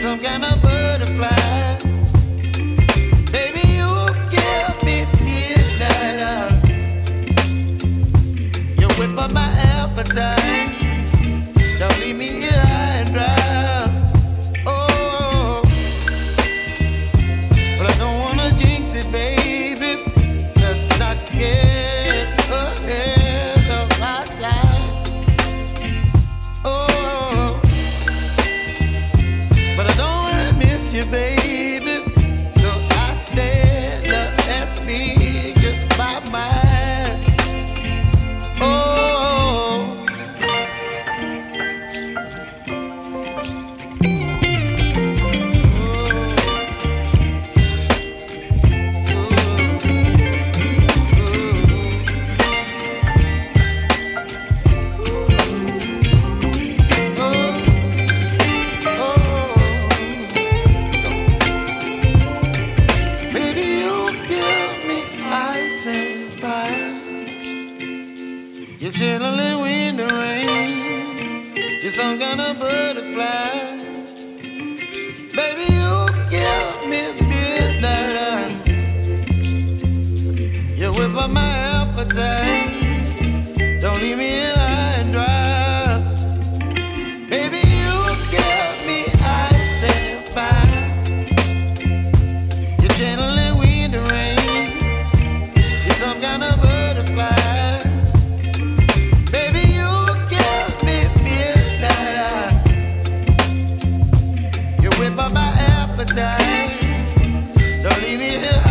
some kind of butterfly. Baby, you give me midnight. You whip up my appetite. Don't leave me here high and dry. Oh, but I don't wanna jinx it, baby. Let's not get ahead of my time. Oh, but I don't wanna miss you, baby. So I stand up and speak just my mind. Oh. You're chilling when the rain. You're some kind of butterfly. Baby, you give me midnight. You whip up my appetite. Don't leave me here high and dry. Baby, you give me ice and fire. You're channeling wind and rain. You're some kind of butterfly. Whip up my appetite. Don't leave me here